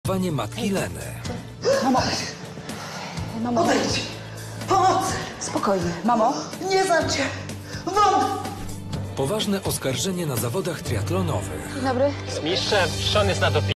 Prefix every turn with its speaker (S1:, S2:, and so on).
S1: Zachowanie matki Leny.
S2: Mamo,
S3: Odejdź! Pomocy!
S2: spokojnie. Mamo,
S3: Nie znam cię! Won!
S1: Poważne oskarżenie na zawodach triatlonowych.
S2: dzień dobry.
S4: Z mistrzem, Sean jest na dopingu.